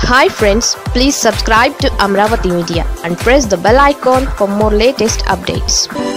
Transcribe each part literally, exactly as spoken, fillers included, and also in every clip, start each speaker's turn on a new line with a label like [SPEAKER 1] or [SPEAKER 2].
[SPEAKER 1] Hi friends, please subscribe to Amravati Media and press the bell icon for more latest updates.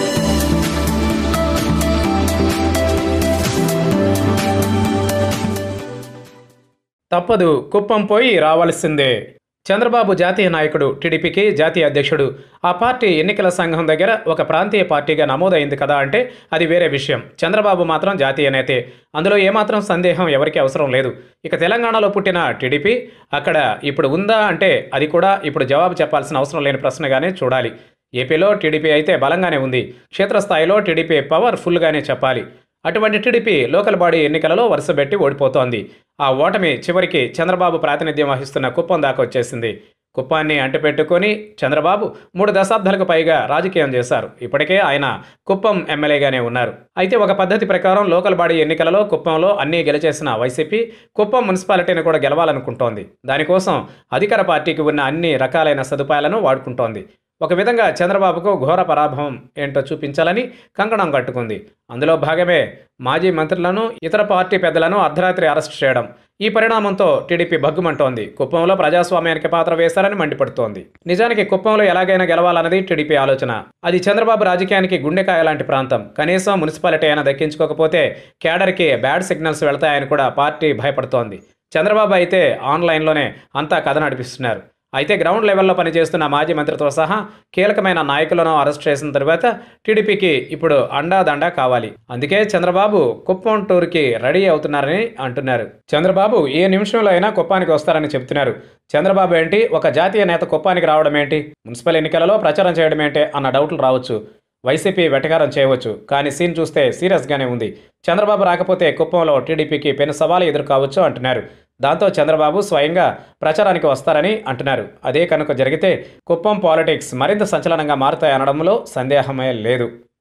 [SPEAKER 2] తప్పదు కుప్పం పోయి రావాల్సిందే. చంద్రబాబు జాతీయ నాయకుడు, టీడీపీకి జాతీయ అధ్యక్షుడు. ఆ పార్టీ ఎన్నికల సంఘం దగ్గర ఒక ప్రాంతీయ పార్టీగా నమోదైంది కదా అంటే అది వేరే విషయం. చంద్రబాబు మాత్రం జాతీయ నేతే, అందులో ఏమాత్రం సందేహం ఎవరికీ అవసరం లేదు. ఇక తెలంగాణలో పుట్టిన టీడీపీ అక్కడ ఇప్పుడు ఉందా అంటే అది కూడా ఇప్పుడు జవాబు చెప్పాల్సిన అవసరం లేని ప్రశ్నగానే చూడాలి. ఏపీలో టీడీపీ అయితే బలంగానే ఉంది. క్షేత్రస్థాయిలో టీడీపీ పవర్ ఫుల్గానే చెప్పాలి. అటువంటి టీడీపీ లోకల్ బాడీ ఎన్నికలలో వరుసపెట్టి ఓడిపోతోంది. ఆ ఓటమి చివరికి చంద్రబాబు ప్రాతినిధ్యం వహిస్తున్న కుప్పం దాకా వచ్చేసింది. కుప్పాన్ని అంటిపెట్టుకొని చంద్రబాబు మూడు దశాబ్దాలకు పైగా రాజకీయం చేశారు. ఇప్పటికే ఆయన కుప్పం ఎమ్మెల్యేగానే ఉన్నారు. అయితే ఒక పద్ధతి ప్రకారం లోకల్ బాడీ ఎన్నికలలో కుప్పంలో అన్నీ గెలిచేసిన వైసీపీ కుప్పం మున్సిపాలిటీని కూడా గెలవాలనుకుంటోంది. దానికోసం అధికార పార్టీకి ఉన్న అన్ని రకాలైన సదుపాయాలను వాడుకుంటోంది. ఒక విధంగా చంద్రబాబుకు ఘోర పరాభవం ఏంటో చూపించాలని కంకణం కట్టుకుంది. అందులో భాగమే మాజీ మంత్రులను, ఇతర పార్టీ పెద్దలను అర్ధరాత్రి అరెస్ట్ చేయడం. ఈ పరిణామంతో టీడీపీ భగ్గుమంటోంది. కుప్పంలో ప్రజాస్వామ్యానికి పాత్ర వేశారని మండిపడుతోంది. నిజానికి కుప్పంలో ఎలాగైనా గెలవాలన్నది టీడీపీ ఆలోచన. అది చంద్రబాబు రాజకీయానికి గుండెకాయ లాంటి ప్రాంతం. కనీసం మున్సిపాలిటీ అయినా దక్కించుకోకపోతే కేడర్కి బ్యాడ్ సిగ్నల్స్ వెళ్తాయని కూడా పార్టీ భయపడుతోంది. చంద్రబాబు అయితే ఆన్లైన్లోనే అంతా కథ నడిపిస్తున్నారు. అయితే గ్రౌండ్ లెవెల్లో పనిచేస్తున్న మాజీ మంత్రితో సహా కీలకమైన నాయకులను అరెస్ట్ చేసిన తరువాత టీడీపీకి ఇప్పుడు అండాదండా కావాలి. అందుకే చంద్రబాబు కుప్పం టూర్కి రెడీ అవుతున్నారని అంటున్నారు. చంద్రబాబు ఏ నిమిషంలో అయినా కుప్పానికి వస్తారని చెబుతున్నారు. చంద్రబాబు ఏంటి, ఒక జాతీయ నేత కుప్పానికి రావడం ఏంటి, మున్సిపల్ ఎన్నికలలో ప్రచారం చేయడం ఏంటి అన్న డౌట్లు రావచ్చు. వైసీపీ వెటకారం చేయవచ్చు, కానీ సీన్ చూస్తే సీరియస్గానే ఉంది. చంద్రబాబు రాకపోతే కుప్పంలో టీడీపీకి పెను సవాలు ఎదురు కావచ్చు అంటున్నారు. దాంతో చంద్రబాబు స్వయంగా ప్రచారానికి వస్తారని అంటున్నారు. అదే కనుక జరిగితే కుప్పం పాలిటిక్స్ మరింత సంచలనంగా మారుతాయనడంలో సందేహమే లేదు.